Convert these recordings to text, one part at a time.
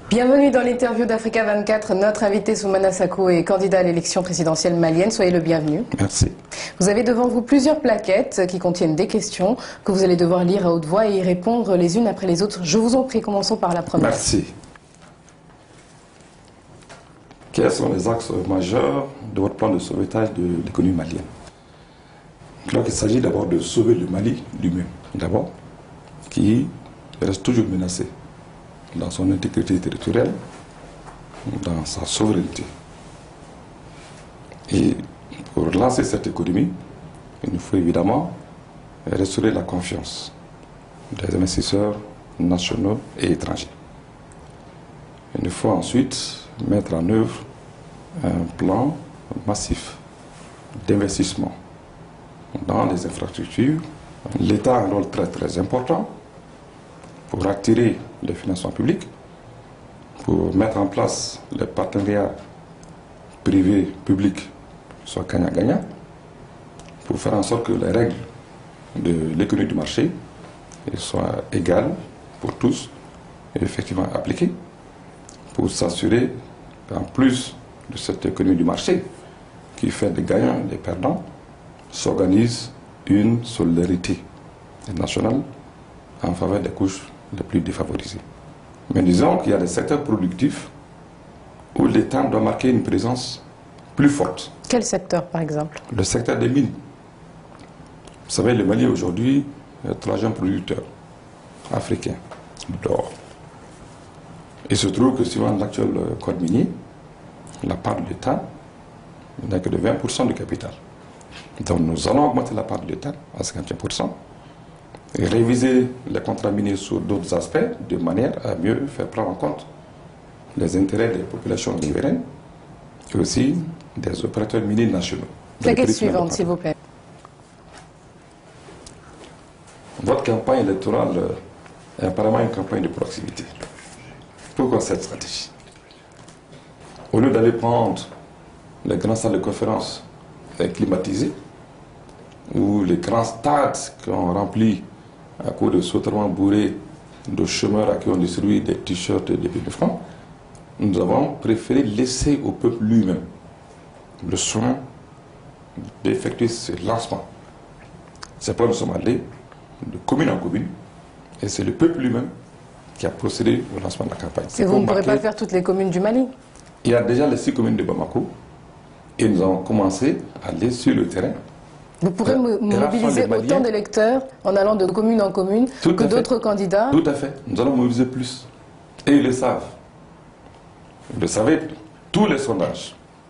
Bienvenue dans l'interview d'Africa 24. Notre invité Soumana Sacko est candidat à l'élection présidentielle malienne. Soyez le bienvenu. Merci. Vous avez devant vous plusieurs plaquettes qui contiennent des questions que vous allez devoir lire à haute voix et y répondre les unes après les autres. Je vous en prie, commençons par la première. Merci. Quels sont les axes majeurs de votre plan de sauvetage de l'économie malienne? Je crois qu'il s'agit d'abord de sauver le Mali lui-même, d'abord, qui reste toujours menacé dans son intégrité territoriale, dans sa souveraineté. Et pour relancer cette économie, il nous faut évidemment restaurer la confiance des investisseurs nationaux et étrangers. Il nous faut ensuite mettre en œuvre un plan massif d'investissement dans les infrastructures. L'État a un rôle très important pour attirer les financements publics, pour mettre en place les partenariats privés-publics soient gagnant-gagnant, pour faire en sorte que les règles de l'économie du marché soient égales pour tous et effectivement appliquées, pour s'assurer qu'en plus de cette économie du marché qui fait des gagnants et des perdants, s'organise une solidarité nationale en faveur des couches les plus défavorisées. Mais disons qu'il y a des secteurs productifs où l'État doit marquer une présence plus forte. Quel secteur, par exemple? Le secteur des mines. Vous savez, le Mali aujourd'hui est le troisième producteur africain d'or. Il se trouve que suivant l'actuel code minier, la part de l'État n'est que de 20% du capital. Donc nous allons augmenter la part de l'État à 51%. Et réviser les contrats miniers sur d'autres aspects de manière à mieux faire prendre en compte les intérêts des populations riveraines et aussi des opérateurs miniers nationaux. La question suivante, s'il vous plaît. Votre campagne électorale est apparemment une campagne de proximité. Pourquoi cette stratégie? Au lieu d'aller prendre les grandes salles de conférence climatisées ou les grands stades qu'on remplit à cause de sauterements bourrés de chômeurs à qui on distribue des t-shirts et des billets de francs, nous avons préféré laisser au peuple lui-même le soin d'effectuer ce lancement. C'est pourquoi nous sommes allés de commune en commune et c'est le peuple lui-même qui a procédé au lancement de la campagne. Et vous ne pourrez pas faire toutes les communes du Mali? Il y a déjà les 6 communes de Bamako et nous avons commencé à aller sur le terrain. Vous pourrez mobiliser autant d'électeurs en allant de commune en commune que d'autres candidats? Tout à fait. Nous allons mobiliser plus. Et ils le savent. Vous le savez, tous les sondages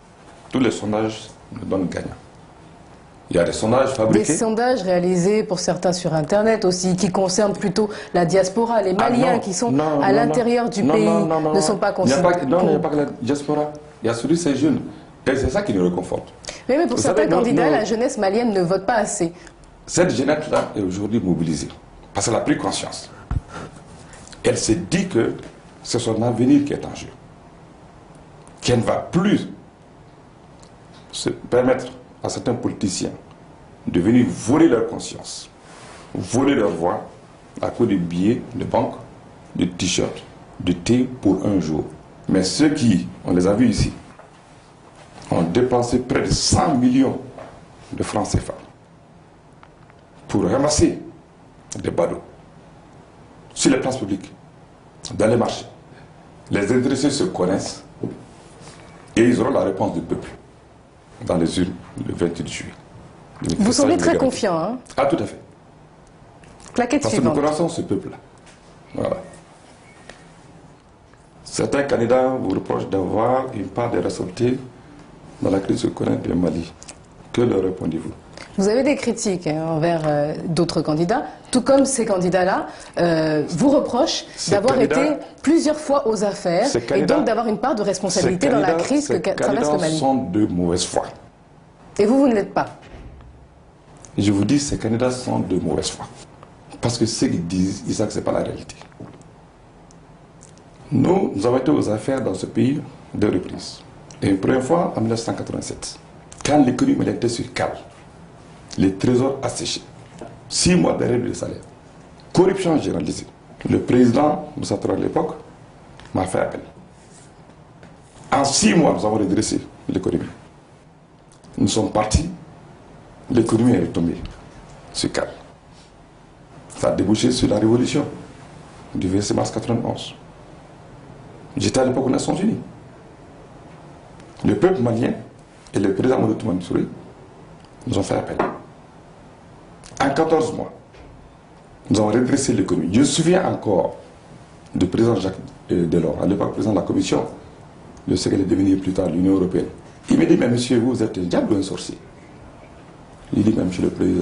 nous donnent gagnant. Il y a des sondages fabriqués. Des sondages réalisés pour certains sur Internet aussi, qui concernent plutôt la diaspora. Les Maliens qui sont à l'intérieur du pays ne sont pas concernés. Non, il n'y a pas que la diaspora. Il y a celui de ces jeunes. Et c'est ça qui nous réconforte. Mais pour certains candidats, la jeunesse malienne ne vote pas assez. Cette jeunesse-là est aujourd'hui mobilisée. Parce qu'elle a pris conscience. Elle s'est dit que c'est son avenir qui est en jeu. Qu'elle ne va plus se permettre à certains politiciens de venir voler leur conscience, voler leur voix à cause de billets de banque, de t-shirts, de thé pour un jour. Mais ceux qui, on les a vus ici, ont dépensé près de 100 millions de francs CFA pour ramasser des badauds sur les places publiques, dans les marchés. Les intéressés se connaissent et ils auront la réponse du peuple dans les urnes le 28 juillet. Vous semblez très confiant, hein? Ah, tout à fait. Plaquette Parce suivante. que nous connaissons ce peuple-là. Voilà. Certains candidats vous reprochent d'avoir une part de responsabilité dans la crise que connaît le Mali. Que leur répondez-vous? Vous avez des critiques envers d'autres candidats, tout comme ces candidats-là vous reprochent d'avoir été plusieurs fois aux affaires et donc d'avoir une part de responsabilité dans la crise que traverse le Mali. Ces candidats sont de mauvaise foi. Et vous ne l'êtes pas? Je vous dis, ces candidats sont de mauvaise foi. Parce que ce qu'ils disent, ils savent que ce n'est pas la réalité. Nous avons été aux affaires dans ce pays 2 reprises. Et une première fois en 1987, quand l'économie était sur cale, les trésors asséchés, 6 mois d'arrêt de salaire, corruption généralisée. Le président Moussa Touré à l'époque m'a fait appel. En 6 mois, nous avons redressé l'économie. Nous sommes partis, l'économie est retombée sur calme. Ça a débouché sur la révolution du 26 mars 91. J'étais à l'époque aux Nations Unies. Le peuple malien et le président Mamadou Toumani Touré nous ont fait appel. En 14 mois, nous avons redressé l'économie. Je me souviens encore du président Jacques Delors, à l'époque président de la Commission, de ce qu'elle est devenue plus tard l'Union européenne. Il me dit, mais monsieur, vous êtes un diable ou un sorcier? Il dit, mais monsieur le président,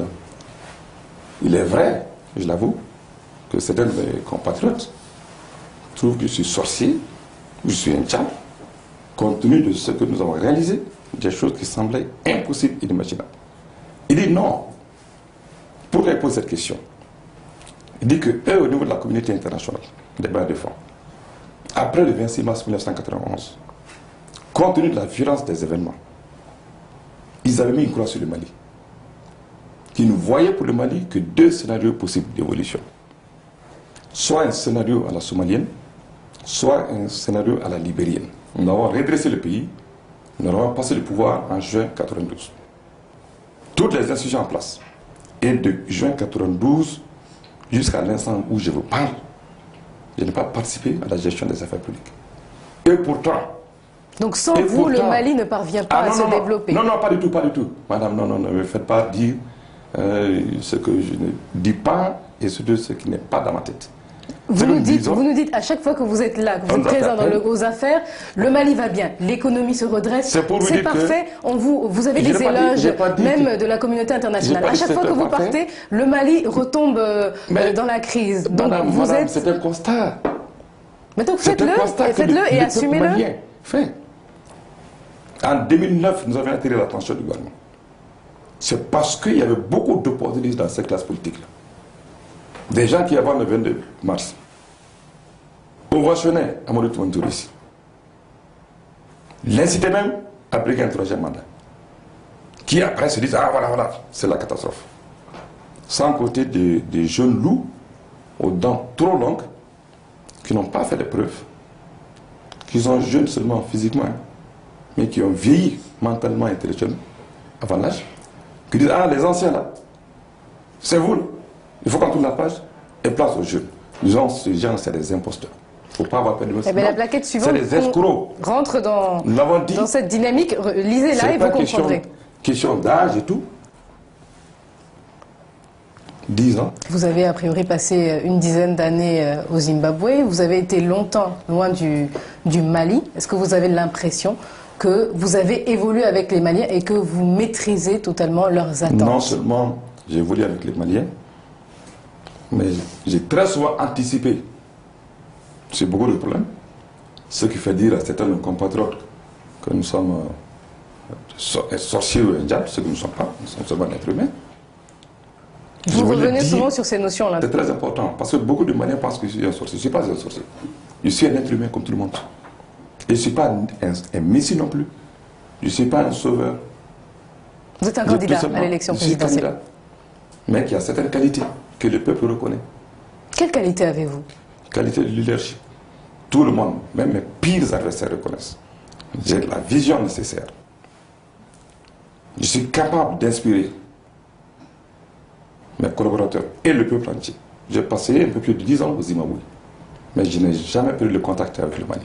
il est vrai, je l'avoue, que certains de mes compatriotes trouvent que je suis sorcier, je suis un diable, compte tenu de ce que nous avons réalisé, des choses qui semblaient impossibles, inimaginables. Il dit non. Pourquoi il pose cette question? Il dit que eux, au niveau de la communauté internationale, des bailleurs de fonds, après le 26 mars 1991, compte tenu de la violence des événements, ils avaient mis une croix sur le Mali, qui ne voyait pour le Mali que 2 scénarios possibles d'évolution. Soit un scénario à la somalienne, soit un scénario à la libérienne. Nous avons redressé le pays, nous avons passé le pouvoir en juin 1992. Toutes les institutions en place. Et de juin 1992 jusqu'à l'instant où je vous parle, je n'ai pas participé à la gestion des affaires publiques. Et pourtant... Donc sans vous, le Mali ne parvient pas à se développer. Non, non, pas du tout, pas du tout. Madame, non, non, ne me faites pas dire ce que je ne dis pas et ce qui n'est pas dans ma tête. Vous nous dites à chaque fois que vous êtes là, que vous êtes présent aux affaires, le Mali va bien, l'économie se redresse, c'est parfait. Vous avez des éloges même de la communauté internationale. À chaque fois que vous partez, le Mali retombe dans la crise. Donc madame, c'est un constat. Mais donc faites-le et assumez-le. En 2009, nous avions attiré l'attention du gouvernement. C'est parce qu'il y avait beaucoup d'opportunistes dans cette classe politique-là. Des gens qui, avant le 22 mars, ovationnaient Amadou Toumani Touré ici. L'incitaient même à briguer un 3e mandat. Qui après se disent, ah voilà, voilà, c'est la catastrophe. Sans côté des jeunes loups aux dents trop longues, qui n'ont pas fait les preuves, qui sont jeunes seulement physiquement, mais qui ont vieilli mentalement et intellectuellement, avant l'âge, qui disent, ah les anciens là, c'est vous là. Il faut qu'on tourne la page et place aux jeunes. Disons, ces gens, c'est des imposteurs. Il ne faut pas avoir peur de me dire. La plaquette suivante, c'est des escrocs. Rentre dans cette dynamique, lisez-la et vous comprendrez. Question d'âge et tout. 10 ans. Vous avez a priori passé une dizaine d'années au Zimbabwe. Vous avez été longtemps loin du Mali. Est-ce que vous avez l'impression que vous avez évolué avec les Maliens et que vous maîtrisez totalement leurs attentes? Non seulement j'ai évolué avec les Maliens, mais j'ai très souvent anticipé sur beaucoup de problèmes, ce qui fait dire à certains de nos compatriotes que nous sommes sorciers ou un diable, ce que nous ne sommes pas, nous sommes seulement êtres humains. Vous revenez souvent sur ces notions-là. C'est très important, parce que beaucoup de Maliens pensent que je suis un sorcier. Je ne suis pas un sorcier. Je suis un être humain comme tout le monde. Et je ne suis pas un messie non plus. Je ne suis pas un sauveur. Vous êtes un candidat à l'élection présidentielle. Je suis candidat, mais qui a certaines qualités que le peuple reconnaît. Quelle qualité avez-vous? Qualité de leadership. Tout le monde, même mes pires adversaires reconnaissent. J'ai la vision nécessaire. Je suis capable d'inspirer mes collaborateurs et le peuple entier. J'ai passé un peu plus de 10 ans au Zimbabwe, mais je n'ai jamais perdu le contact avec le Mali.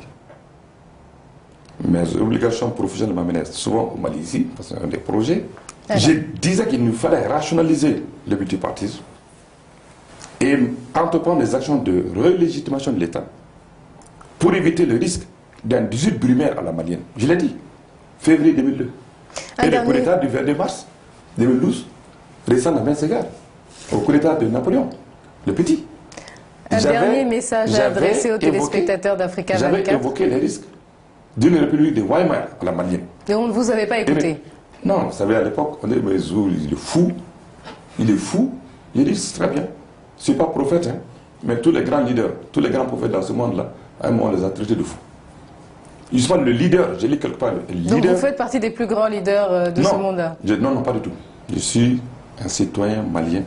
Mes obligations professionnelles m'amènent souvent au Mali ici, parce que c'est un des projets. Je disais qu'il nous fallait rationaliser le multipartisme et entreprendre des actions de relégitimation de l'État pour éviter le risque d'un 18 brumaire à la malienne. Je l'ai dit, février 2002. Et le coup d'État du 22 mars 2012 ressemble à Bensegar, au coup d'État de Napoléon, le petit. Un dernier message à adresser aux téléspectateurs d'Africa 24. J'avais évoqué les risques d'une république de Weimar à la malienne. Et on ne vous avait pas écouté? Non, vous savez, à l'époque, on dit, mais il est fou. Il est fou. Il dit, c'est très bien. Je ne suis pas prophète, hein, mais tous les grands leaders, tous les grands prophètes dans ce monde-là, à un moment, on les a traités de fous. Justement, le leader, j'ai lu quelque part, le leader... Donc vous faites partie des plus grands leaders de ce monde-là? Non, non, pas du tout. Je suis un citoyen malien,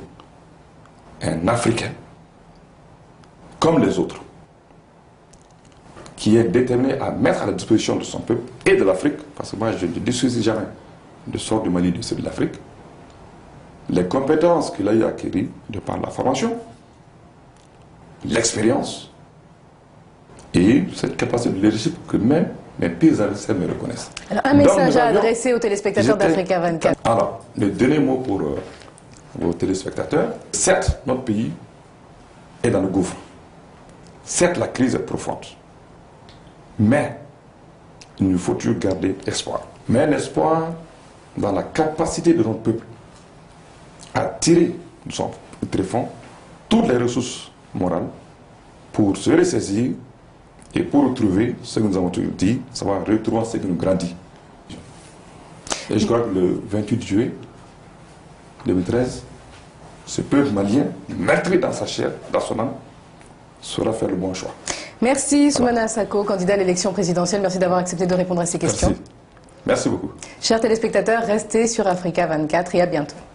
un Africain, comme les autres, qui est déterminé à mettre à la disposition de son peuple et de l'Afrique, parce que moi je ne dissocie jamais de sort du Mali, de l'Afrique, les compétences qu'il a eu acquises de par la formation, l'expérience et cette capacité de leadership que même mes pires adversaires me reconnaissent. Alors, un message à adresser aux téléspectateurs d'Africa 24. Alors, le dernier mot pour vos téléspectateurs. Certes, notre pays est dans le gouffre. Certes, la crise est profonde. Mais il nous faut toujours garder espoir. Mais un espoir dans la capacité de notre peuple à tirer de son tréfonds toutes les ressources morales pour se ressaisir et pour retrouver ce que nous avons toujours dit, savoir retrouver ce qui nous grandit. Et je crois que le 28 juillet 2013, ce peuple malien, meurtri dans sa chair, dans son âme, saura faire le bon choix. Merci Soumana Sacko, candidat à l'élection présidentielle. Merci d'avoir accepté de répondre à ces questions. Merci. Merci beaucoup. Chers téléspectateurs, restez sur Africa 24 et à bientôt.